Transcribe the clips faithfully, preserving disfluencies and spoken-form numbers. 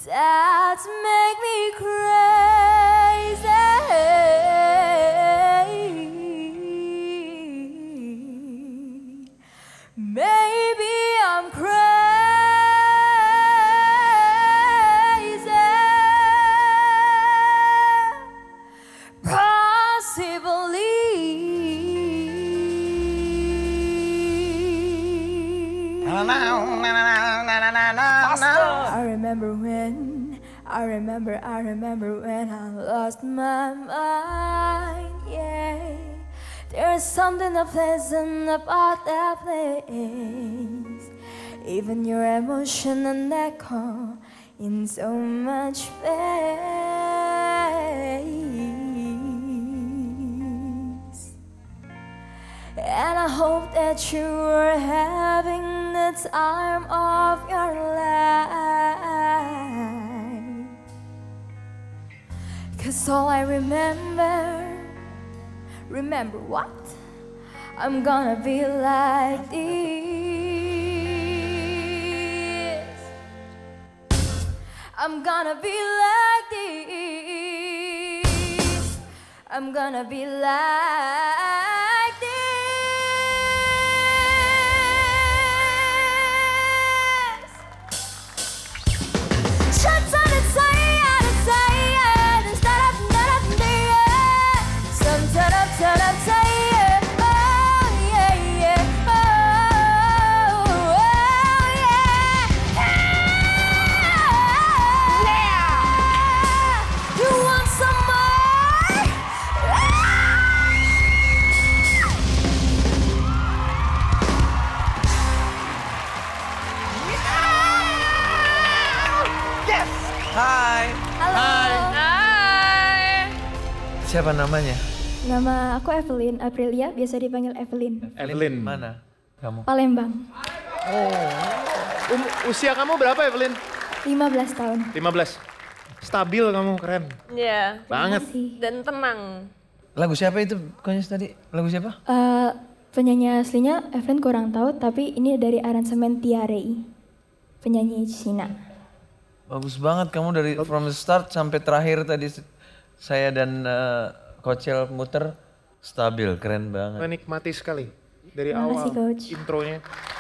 that make me crazy. Maybe I'm crazy, possibly. I remember when, I remember, I remember when I lost my mind, yeah. There's something unpleasant about that place. Even your emotion and echo in so much space. And I hope that you are having the time of your life. 'Cause all I remember, remember what? I'm gonna be like this. I'm gonna be like this. I'm gonna be like this. Shots on its side, its side, instead of not up there. Some turn up, turn up, side. Oh yeah, yeah. Oh, oh yeah. Yeah. You want some more? Yes. Hai. Halo. Hai. Siapa namanya? Nama aku Evelyn Aprilia, biasa dipanggil Evelyn. Evelyn. Mana kamu? Palembang, Um, usia kamu berapa Evelyn? lima belas tahun. lima belas. Stabil kamu, keren. Iya. Banget. Masih. Dan tenang. Lagu siapa itu? Konyes tadi? Lagu siapa? Eh, penyanyi aslinya Evelyn kurang tahu, tapi ini dari aransemen Tia Rei, penyanyi Cina. Bagus banget kamu dari from the start sampai terakhir tadi saya dan uh, Kocel muter stabil, keren banget. Menikmati sekali dari Terima awal kasih, Coach. intronya.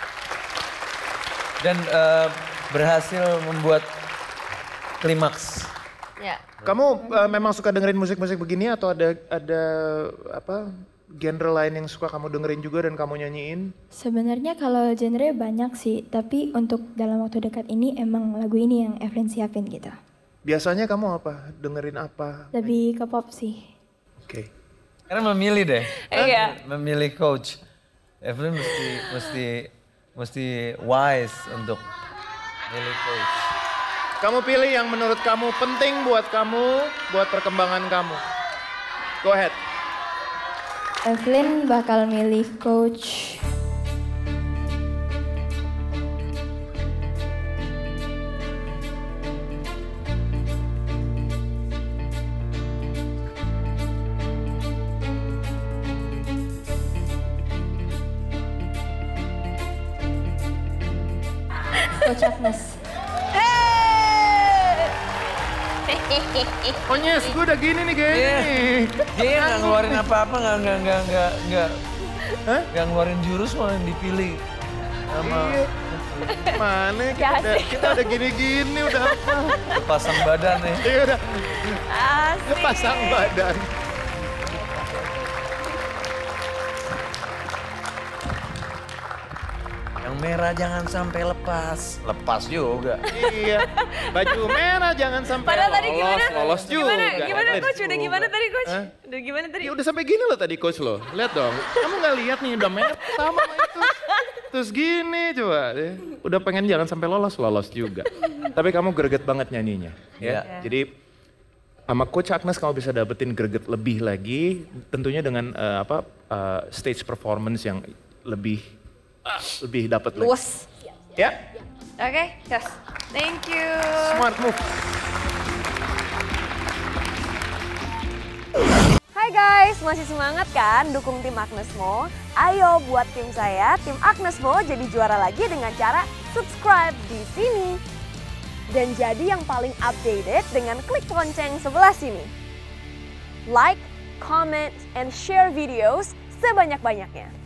Dan uh, berhasil membuat klimaks. Ya. Kamu uh, memang suka dengerin musik-musik begini atau ada ada apa genre lain yang suka kamu dengerin juga dan kamu nyanyiin? Sebenarnya kalau genre banyak sih, tapi untuk dalam waktu dekat ini emang lagu ini yang Evelyn siapin gitu. Biasanya kamu apa? Dengerin apa? Lebih ke pop sih. Oke. Karena memilih deh. Iya. Memilih coach. Evelyn mesti mesti mesti wise untuk milih coach. Kamu pilih yang menurut kamu penting buat kamu, buat perkembangan kamu. Go ahead. Evelyn bakal milih coach Coach Agnes. Konyes, gue udah gini nih kayaknya. Iya. nih. Dia nggak ngeluarin apa-apa, nggak nggak nggak nggak nggak Hah? nggak ngeluarin jurus malah yang dipilih sama Iya. Mana kita udah, kita udah gini-gini udah apa? pasang badan nih. Iya udah Asik. pasang badan. Yang merah jangan sampai lepas, lepas juga. Iya. Baju merah jangan sampai Padahal tadi lolos, gimana? lolos juga. Gimana, gimana Let's coach? Udah go. gimana tadi coach? Hah? Udah gimana tadi? Ya udah sampai gini loh tadi coach lo. Lihat dong. Kamu nggak lihat nih udah merah sama sama itu. Terus gini coba. deh. Udah pengen jangan sampai lolos, lolos juga. Tapi kamu greget banget nyanyinya. Ya. Iya. Jadi sama Coach Agnes kamu bisa dapetin greget lebih lagi. Tentunya dengan eh, apa eh, stage performance yang lebih ah, lebih dapat lagi. Luas. Ya, Oke, yes. Thank you. smart move. Hai guys, masih semangat kan dukung tim Agnes Mo? Ayo buat tim saya, tim Agnes Mo jadi juara lagi dengan cara subscribe di sini. Dan jadi yang paling updated dengan klik lonceng sebelah sini. Like, comment, and share videos sebanyak-banyaknya.